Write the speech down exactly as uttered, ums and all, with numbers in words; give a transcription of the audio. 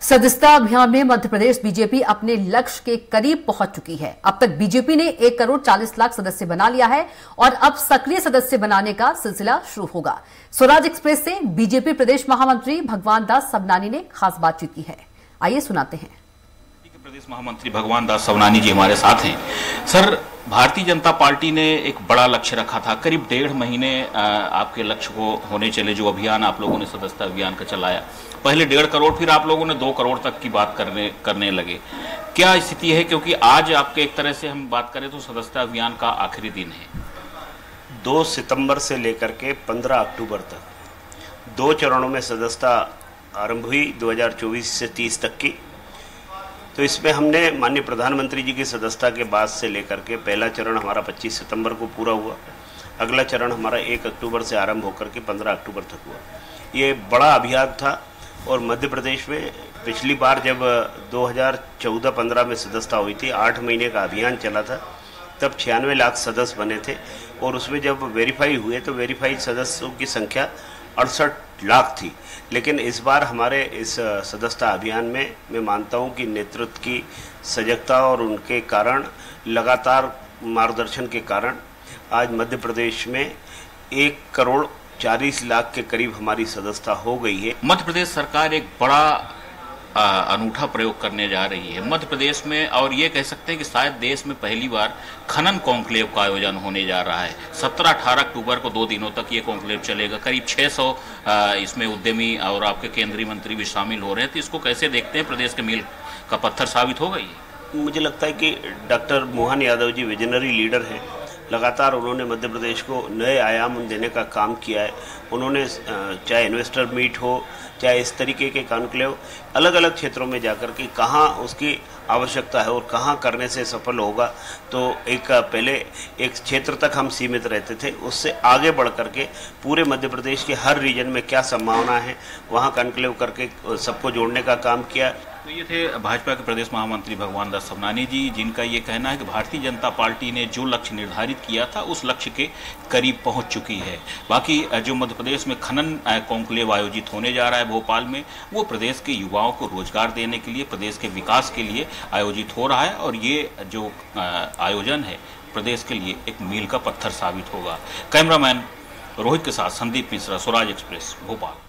सदस्यता अभियान में मध्य प्रदेश बीजेपी अपने लक्ष्य के करीब पहुंच चुकी है। अब तक बीजेपी ने एक करोड़ चालीस लाख सदस्य बना लिया है और अब सक्रिय सदस्य बनाने का सिलसिला शुरू होगा। स्वराज एक्सप्रेस से बीजेपी प्रदेश महामंत्री भगवान दास सबनानी ने खास बातचीत की है। आइए सुनाते हैं। प्रदेश महामंत्री भगवान दास सबनानी जी हमारे साथ हैं। सर, भारतीय जनता पार्टी ने एक बड़ा लक्ष्य रखा था, करीब डेढ़ महीने आपके लक्ष्य को होने चले जो अभियान आप लोगों ने सदस्यता अभियान का चलाया। पहले डेढ़ करोड़, फिर आप लोगों ने दो करोड़ तक की बात करने करने लगे। क्या स्थिति है, क्योंकि आज आपके एक तरह से हम बात करें तो सदस्यता अभियान का आखिरी दिन है। दो सितंबर से लेकर के पंद्रह अक्टूबर तक दो चरणों में सदस्यता आरंभ हुई, दो हज़ार चौबीस से तीस तक की। तो इसमें हमने माननीय प्रधानमंत्री जी की सदस्यता के बाद से लेकर के पहला चरण हमारा पच्चीस सितंबर को पूरा हुआ, अगला चरण हमारा एक अक्टूबर से आरंभ होकर के पंद्रह अक्टूबर तक हुआ। ये बड़ा अभियान था और मध्य प्रदेश में पिछली बार जब दो हज़ार चौदह पंद्रह में सदस्यता हुई थी, आठ महीने का अभियान चला था, तब छियानवे लाख सदस्य बने थे और उसमें जब वेरीफाई हुए तो वेरीफाइड सदस्यों की संख्या अड़सठ लाख थी। लेकिन इस बार हमारे इस सदस्यता अभियान में मैं मानता हूं कि नेतृत्व की सजगता और उनके कारण, लगातार मार्गदर्शन के कारण आज मध्य प्रदेश में एक करोड़ चालीस लाख के करीब हमारी सदस्यता हो गई है। मध्य प्रदेश सरकार एक बड़ा आ, अनूठा प्रयोग करने जा रही है मध्य प्रदेश में, और ये कह सकते हैं कि शायद देश में पहली बार खनन कॉन्क्लेव का आयोजन होने जा रहा है। सत्रह अठारह अक्टूबर को दो दिनों तक ये कॉन्क्लेव चलेगा। करीब छह सौ इसमें उद्यमी और आपके केंद्रीय मंत्री भी शामिल हो रहे हैं। तो इसको कैसे देखते हैं, प्रदेश के मील का पत्थर साबित होगा ये? मुझे लगता है कि doctor Mohan Yadav ji visionary leader हैं। लगातार उन्होंने मध्य प्रदेश को नए आयाम देने का काम किया है। उन्होंने चाहे इन्वेस्टर मीट हो, चाहे इस तरीके के कॉन्क्लेव अलग अलग क्षेत्रों में जाकर के कहाँ उसकी आवश्यकता है और कहाँ करने से सफल होगा, तो एक पहले एक क्षेत्र तक हम सीमित रहते थे, उससे आगे बढ़ करके पूरे मध्य प्रदेश के हर रीजन में क्या संभावना है वहाँ कॉन्क्लेव करके सबको जोड़ने का काम किया। तो ये थे भाजपा के प्रदेश महामंत्री भगवान दास सबनानी जी, जिनका ये कहना है कि भारतीय जनता पार्टी ने जो लक्ष्य निर्धारित किया था उस लक्ष्य के करीब पहुंच चुकी है। बाकी जो मध्य प्रदेश में खनन कॉन्क्लेव आयोजित होने जा रहा है भोपाल में, वो प्रदेश के युवाओं को रोजगार देने के लिए, प्रदेश के विकास के लिए आयोजित हो रहा है और ये जो आयोजन है प्रदेश के लिए एक मील का पत्थर साबित होगा। कैमरामैन रोहित के साथ संदीप मिश्रा, स्वराज एक्सप्रेस, भोपाल।